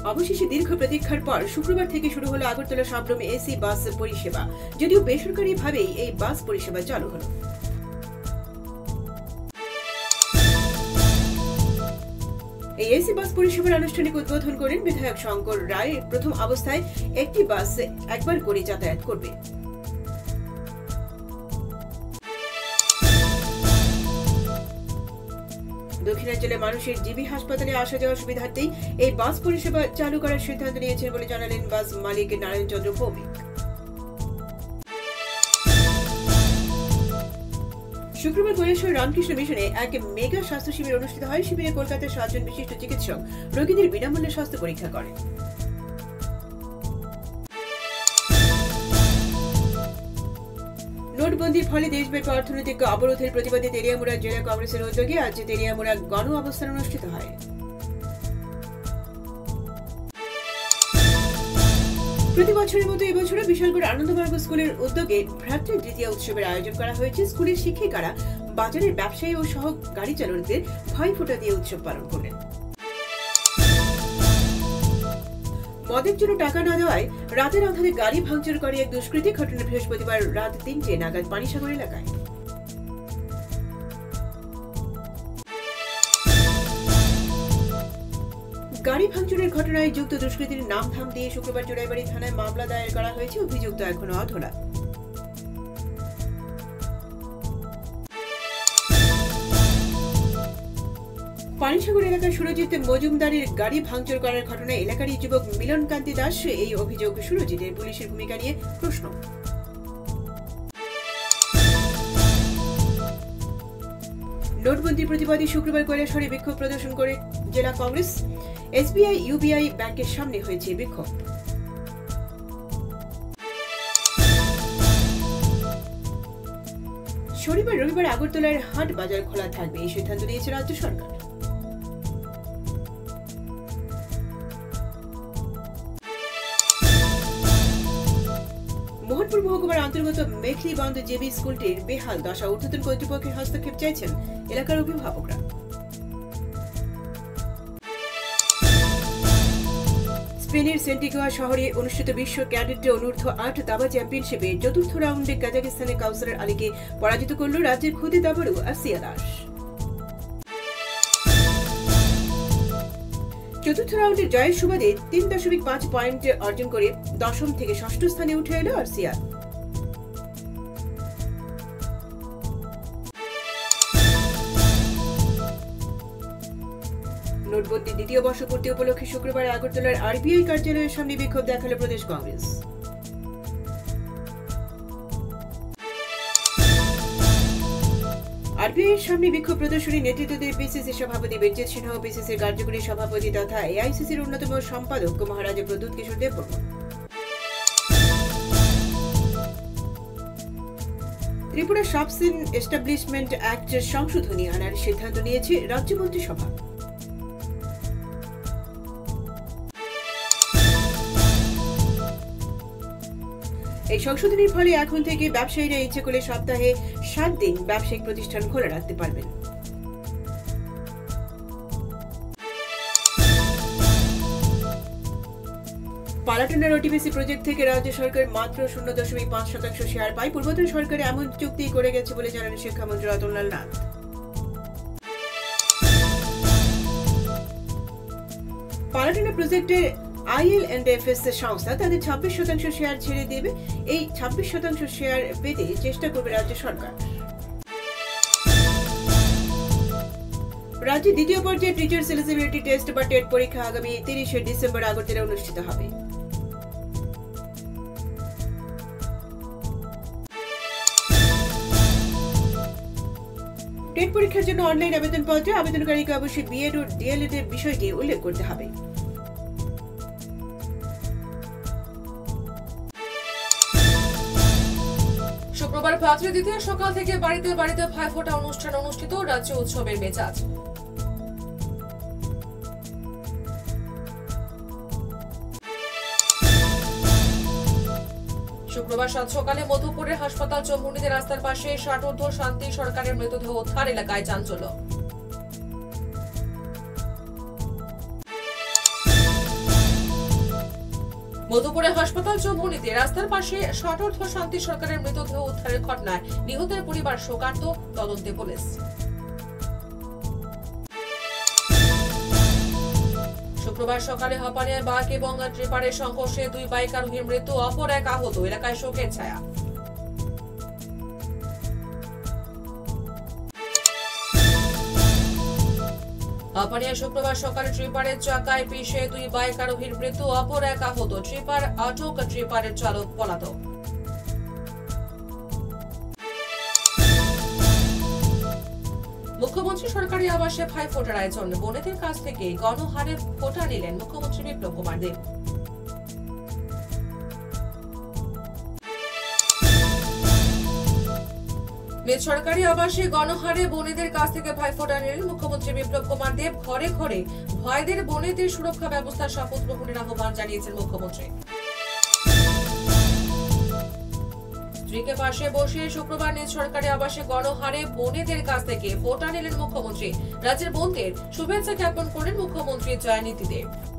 অবশেষে দীর্ঘ প্রতীক্ষার পর শুক্রবার থেকে শুরু হলো আগরতলা সাবরুম এসি বাস পরিষেবা। যদিও বেসরকারিভাবেই এই বাস পরিষেবা চালু হলো। এই এসি বাস পরিষেবার আনুষ্ঠানিক উদ্বোধন করেন বিধায়ক শঙ্কর রায়। প্রথম অবস্থায় একটি বাস একবার করে যাতায়াত করবে। দক্ষিণাঞ্চলের মানুষের জিবি হাসপাতালে আসা যাওয়ার সুবিধার্থেই এই বাস পরিষেবা চালু করার সিদ্ধান্ত নিয়েছেন বলে জানালেন বাস মালিক নারায়ণ চন্দ্র ভৌমিক। শুক্রবার কৈলাসহর রামকৃষ্ণ মিশনে এক মেগা স্বাস্থ্য শিবির অনুষ্ঠিত হয়। শিবিরে কলকাতার 7 জন বিশিষ্ট চিকিৎসক রোগীদের বিনামূল্যে স্বাস্থ্য পরীক্ষা করেন। নোটবন্দির ফলে দেশব্যাপী অর্থনৈতিক অবরোধের প্রতিবাদে তেলিয়ামুড়া জেলা কংগ্রেসের উদ্যোগে আজ তেলিয়ামুড়া গণ অবস্থান অনুষ্ঠিত হয়। প্রতি বছরের মতো এবছরও বিশালগড় আনন্দমার্গ স্কুলের উদ্যোগে ভ্রাতৃ দ্বিতীয় উৎসবের আয়োজন করা হয়েছে। স্কুলের শিক্ষিকারা বাজারের ব্যবসায়ী ও সহ গাড়ি চালকদের ভাইফোঁটা দিয়ে উৎসব পালন করলেন। মদের জন্য টাকা না দেওয়ায় রাতের আঁধারে গাড়ি ভাঙচুর করে এক দুষ্কৃতী। ঘটনা বৃহস্পতিবার রাত 3টে নাগাদ পানিসাগর এলাকায়। গাড়ি ভাঙচুরের ঘটনায় যুক্ত দুষ্কৃতীর নাম ধাম দিয়ে শুক্রবার জোড়াইবাড়ি থানায় মামলা দায়ের করা হয়েছে। অভিযুক্ত এখনো অধরা। পানিসাগর এলাকায় সুরজিৎ মজুমদারের গাড়ি ভাঙচুর করার ঘটনায় এলাকারই যুবক মিলন কান্তি দাস। এই অভিযোগ সুরজিতের পুলিশের ভূমিকা নিয়ে প্রশ্ন। নোটবন্দির প্রতিবাদী শুক্রবার কৈলাসহরে বিক্ষোভ প্রদর্শন করে জেলা কংগ্রেস। এসবিআই ইউবিআই ব্যাংকের সামনে হয়েছে বিক্ষোভ। শনিবার রবিবার আগরতলার হাট বাজার খোলা থাকবে, এই সিদ্ধান্ত নিয়েছে রাজ্য সরকার। মোহনপুর মহকুমার অন্তর্গত মেখলিবন্দ জেবি স্কুলটির বেহাল দশা। ঊর্ধ্বতন কর্তৃপক্ষের হস্তক্ষেপ চাইছেন এলাকার অভিভাবকরা। স্পেনের সেন্টিগুয়া শহরে অনুষ্ঠিত বিশ্ব ক্যাডেট অনূর্ধ্ব 8 দাবা চ্যাম্পিয়নশিপে চতুর্থ রাউন্ডে কাজাকিস্তানের কাউসার আলীকে পরাজিত করল রাজ্যের খুদে দাবাড়ু আসিয়া দাস। চতুর্থ রাউন্ডের জয়ের সুবাদে 3.5 পয়েন্ট অর্জন করে দশম থেকে ষষ্ঠ স্থানে উঠে এল আরসিয়া। নোটবন্দির দ্বিতীয় বর্ষপূর্তি উপলক্ষে শুক্রবার আগরতলার আরবিআই কার্যালয়ের সামনে বিক্ষোভ দেখালো প্রদেশ কংগ্রেস। আরবিআইয়ের সামনে বিক্ষোভ প্রদর্শনী নেতৃত্ব দেন পিসিসি সভাপতি বীরজিৎ সিনহা ও পিসিসির কার্যকরী সভাপতি তথা এআইসিসির অন্যতম সম্পাদক মহারাজা প্রদ্যুৎ কিশোর দেববর্মা। ত্রিপুরা সাবসিন এস্টাবলিশমেন্ট অ্যাক্ট সংশোধনী আনার সিদ্ধান্ত নিয়েছে রাজ্য মন্ত্রিসভা। এই সংশোধনীর ফলে এখন থেকে ব্যবসায়ীরা ইচ্ছে করলে সপ্তাহে 7 দিন ব্যবসায়িক প্রতিষ্ঠান খোলা রাখতে পারবেন। পালাটনের ওটিপিসি প্রজেক্ট থেকে রাজ্য সরকার মাত্র 0.5% শেয়ার পায়। পূর্বতন সরকার এমন চুক্তি করে গেছে বলে জানালেন শিক্ষামন্ত্রী রতনলাল নাথ। পালাটনের প্রজেক্টের IL&FS সংস্থা তাদের 26% শেয়ার ছেড়ে দেবে। এই 26% শেয়ার পেতে চেষ্টা করবে রাজ্য সরকার। রাজ্যে দ্বিতীয় পর্যায়ে টিচার্স এলিজিবিলিটি টেস্ট বা টেট পরীক্ষা আগামী 30 ডিসেম্বর আগরতলায় অনুষ্ঠিত হবে। টেট পরীক্ষার জন্য অনলাইন আবেদনপত্রে আবেদনকারীকে অবশ্যই বিএড ও ডিএলএড এর বিষয়টি উল্লেখ করতে হবে। শুক্রবার ভ্রাতৃ দ্বিতীয় সকাল থেকে বাড়িতে বাড়িতে ভাইফোঁটা অনুষ্ঠান অনুষ্ঠিত। রাজ্য উৎসবের মেজাজ। শুক্রবার সাত সকালে মধুপুরের হাসপাতাল চৌমুহনীতে রাস্তার পাশে ষাটোর্ধ্ব শান্তি সরকারের মৃতদেহ উদ্ধার। এলাকায় চাঞ্চল্য। মধুপুরে হাসপাতাল চৌমুহনীতে রাস্তার পাশে ষাটোর্ধ্ব শান্তি সরকারের মৃতদেহ উদ্ধারের ঘটনায় নিহতের পরিবার শোকার্ত, তদন্তে পুলিশ। শুক্রবার সকালে হাপানিয়ায় বাঘ এবং ট্রিপারের সংঘর্ষে 2 বাইক আরোহীর মৃত্যু, অপর এক আহত, এলাকায় শোকের ছায়া। হাপানিয়ায় শুক্রবার সকালে ট্রিপারের চাকায় পিষে 2 বাইক আরোহীর মৃত্যু, অপর এক আহত, ট্রিপার আটক, ট্রিপারের চালক পলাতক। মুখ্যমন্ত্রী সরকারি আবাসে ভাইফোঁটার আয়োজন, বোনেদের কাছ থেকে গণহারে ফোঁটা নিলেন মুখ্যমন্ত্রী বিপ্লব কুমার দেব। নিজ সরকারি আবাসে গণহারে বোনেদের কাছ থেকে ভাইফোঁটা নিলেন মুখ্যমন্ত্রী বিপ্লব কুমার দেব। ঘরে ঘরে ভাইদের বোনেদের সুরক্ষা ব্যবস্থার শপথ গ্রহণের আহ্বান জানিয়েছেন মুখ্যমন্ত্রী। স্ত্রীকে পাশে বসে শুক্রবার নিজ সরকারি আবাসে গণহারে বোনেদের কাছ থেকে ফোঁটা নিলেন মুখ্যমন্ত্রী। রাজ্যের বোনদের শুভেচ্ছা জ্ঞাপন করলেন মুখ্যমন্ত্রী জয়নীতি দেব।